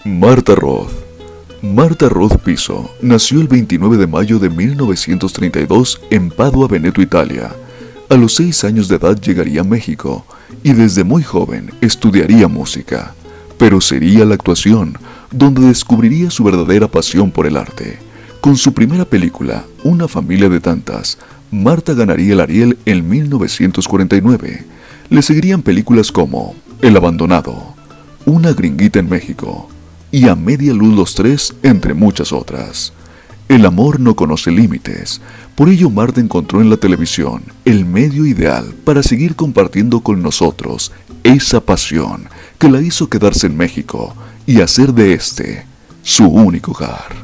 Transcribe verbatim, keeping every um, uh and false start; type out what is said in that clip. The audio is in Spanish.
Marta Roth. Marta Roth Piso nació el veintinueve de mayo de mil novecientos treinta y dos en Padua, Veneto, Italia. A los seis años de edad llegaría a México y desde muy joven estudiaría música, pero sería la actuación donde descubriría su verdadera pasión por el arte. Con su primera película, Una familia de tantas, Marta ganaría el Ariel en mil novecientos cuarenta y nueve. Le seguirían películas como El abandonado, Una gringuita en México y A media luz los tres, entre muchas otras. El amor no conoce límites, por ello Marta encontró en la televisión el medio ideal para seguir compartiendo con nosotros esa pasión que la hizo quedarse en México y hacer de este su único hogar.